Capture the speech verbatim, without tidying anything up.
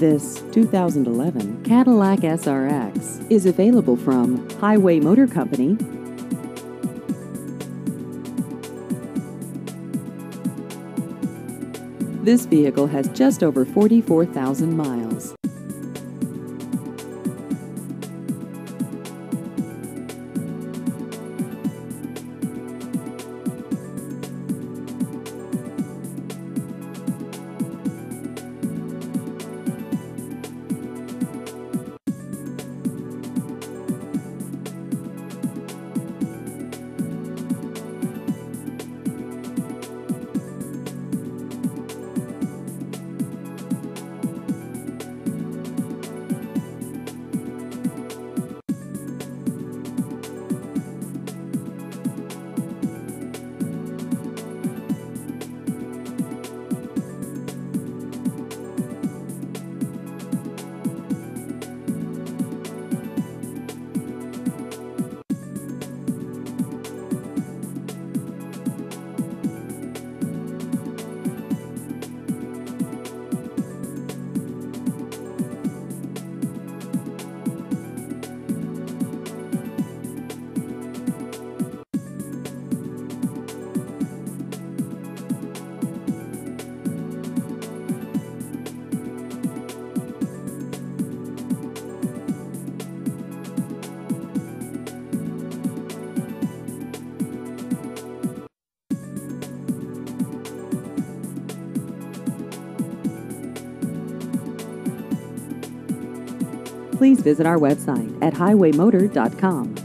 This two thousand eleven Cadillac S R X is available from Highway Motor Company. This vehicle has just over forty-four thousand miles. Please visit our website at highway motor dot com.